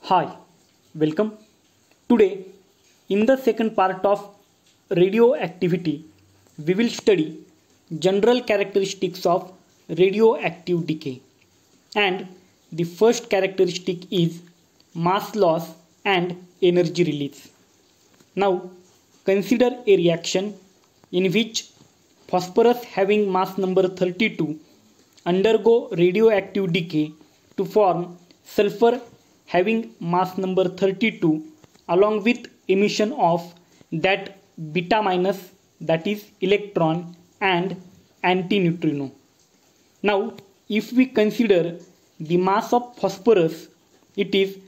Hi, welcome. Today, in the second part of radioactivity, we will study general characteristics of radioactive decay. And the first characteristic is mass loss and energy release. Now, consider a reaction in which phosphorus having mass number 32 undergo radioactive decay to form sulfur having mass number 32 along with emission of that beta minus, that is electron, and antineutrino. Now if we consider the mass of phosphorus, it is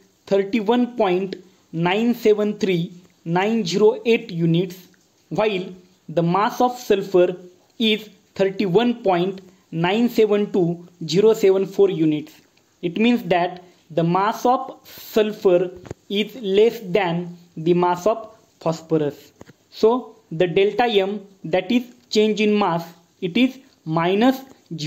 31.973908 units, while the mass of sulfur is 31.972074 units. It means that the mass of sulfur is less than the mass of phosphorus. So the delta M, that is change in mass, it is minus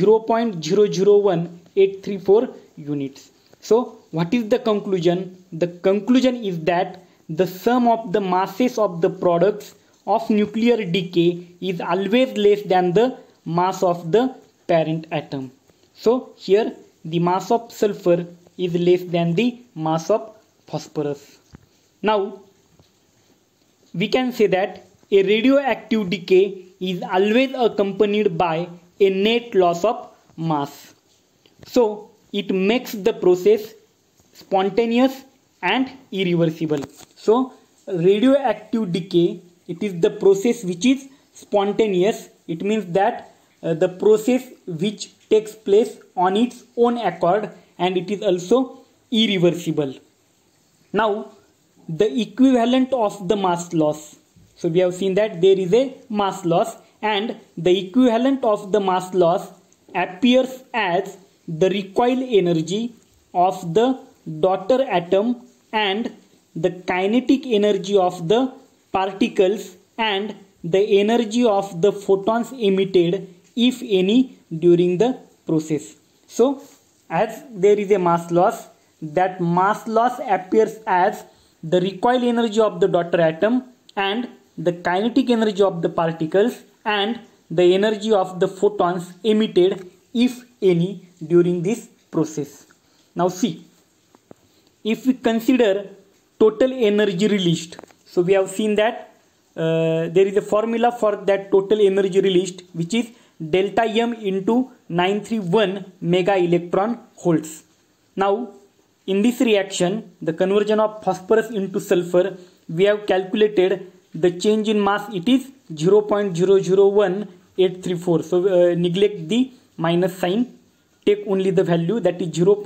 0.001834 units. So what is the conclusion? The conclusion is that the sum of the masses of the products of nuclear decay is always less than the mass of the parent atom. So here the mass of sulfur is less than the mass of phosphorus. Now we can say that a radioactive decay is always accompanied by a net loss of mass. So it makes the process spontaneous and irreversible. So radioactive decay, it is the process which is spontaneous. It means that the process which takes place on its own accord, and it is also irreversible. Now the equivalent of the mass loss. So we have seen that there is a mass loss, and the equivalent of the mass loss appears as the recoil energy of the daughter atom and the kinetic energy of the particles and the energy of the photons emitted, if any, during the process. So as there is a mass loss, that mass loss appears as the recoil energy of the daughter atom and the kinetic energy of the particles and the energy of the photons emitted, if any, during this process. Now see, if we consider total energy released, so we have seen that there is a formula for that total energy released, which is delta M into 931 mega electron volts. Now in this reaction, the conversion of phosphorus into sulfur, we have calculated the change in mass, it is 0.001834. So neglect the minus sign, take only the value, that is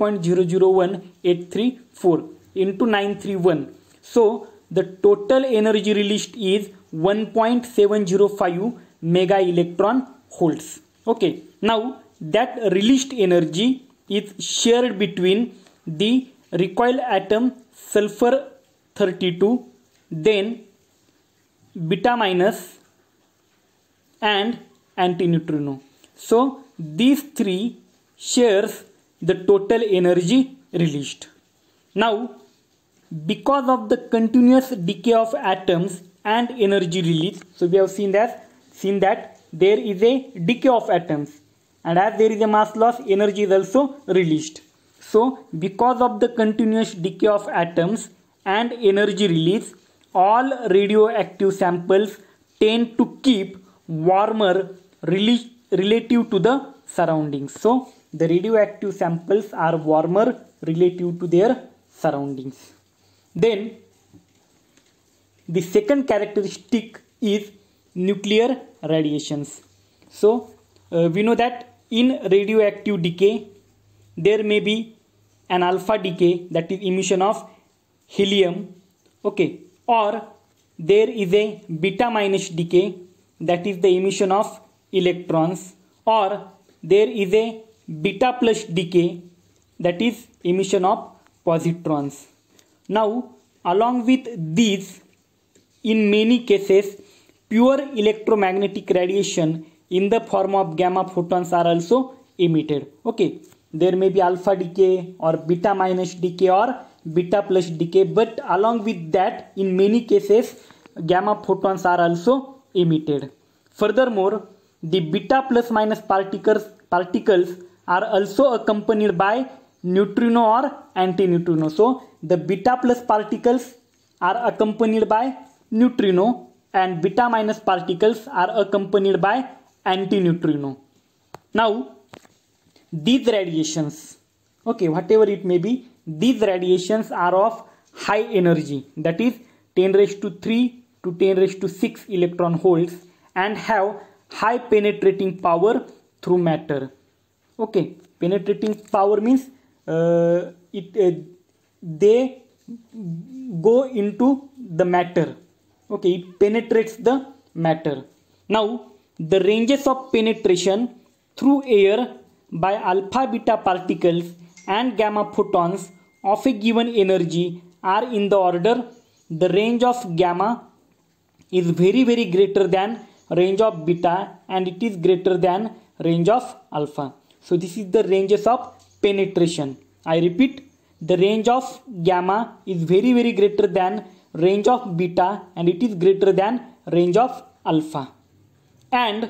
0.001834 into 931. So the total energy released is 1.705 mega electron volts. Okay, now that released energy is shared between the recoil atom sulfur 32, then beta minus and antineutrino. So these three shares the total energy released. Now because of the continuous decay of atoms and energy release, so we have seen that there is a decay of atoms, and as there is a mass loss, energy is also released. So because of the continuous decay of atoms and energy release, all radioactive samples tend to keep warmer relative to the surroundings. So the radioactive samples are warmer relative to their surroundings. Then the second characteristic is nuclear radiations. So we know that in radioactive decay there may be an alpha decay, that is emission of helium, okay, or there is a beta minus decay, that is the emission of electrons, or there is a beta plus decay, that is emission of positrons. Now along with these, in many cases pure electromagnetic radiation in the form of gamma photons are also emitted. Okay, there may be alpha decay or beta minus decay or beta plus decay, but along with that, in many cases, gamma photons are also emitted. Furthermore, the beta plus minus particles are also accompanied by neutrino or antineutrino. So the beta plus particles are accompanied by neutrino and beta minus particles are accompanied by antineutrino. Now these radiations, okay, whatever it may be, these radiations are of high energy, that is 10 raised to 3 to 10 raised to 6 electron volts, and have high penetrating power through matter. Okay, penetrating power means they go into the matter. Okay, it penetrates the matter. Now the ranges of penetration through air by alpha beta particles and gamma photons of a given energy are in the order: the range of gamma is very greater than range of beta, and it is greater than range of alpha. So this is the ranges of penetration. I repeat, the range of gamma is very greater than range of beta, and it is greater than range of alpha. And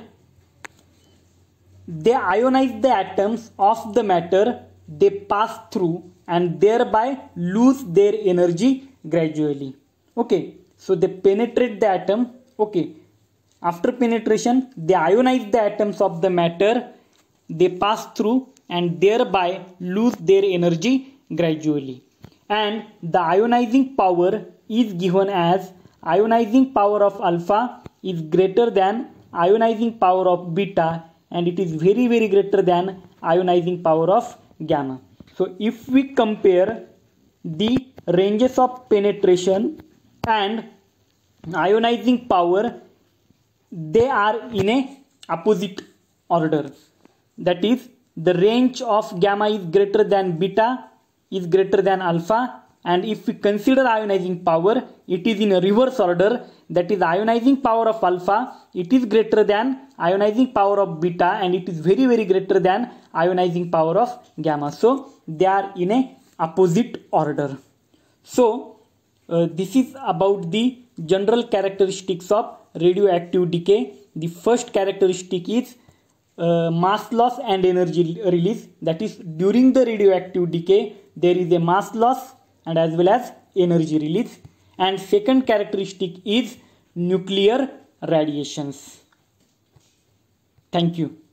they ionize the atoms of the matter they pass through and thereby lose their energy gradually. Okay, so they penetrate the atom. Okay, after penetration, they ionize the atoms of the matter they pass through and thereby lose their energy gradually. And the ionizing power is given as ionizing power of alpha is greater than ionizing power of beta, and it is very greater than ionizing power of gamma. So if we compare the ranges of penetration and ionizing power, they are in a opposite order. That is, the range of gamma is greater than beta is greater than alpha, and if we consider ionizing power, it is in a reverse order. That is, ionizing power of alpha, it is greater than ionizing power of beta, and it is very greater than ionizing power of gamma. So they are in a opposite order. So this is about the general characteristics of radioactive decay. The first characteristic is mass loss and energy release. That is, during the radioactive decay there is a mass loss and as well as energy release. And second characteristic is nuclear radiations. Thank you.